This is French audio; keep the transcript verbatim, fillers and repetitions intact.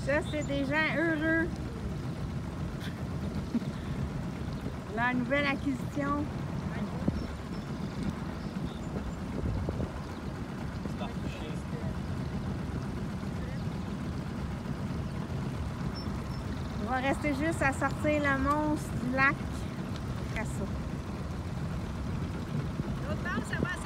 Ça, c'est des gens heureux. La nouvelle acquisition. On va rester juste à sortir le monstre du lac Casso. L'autre bord, ça va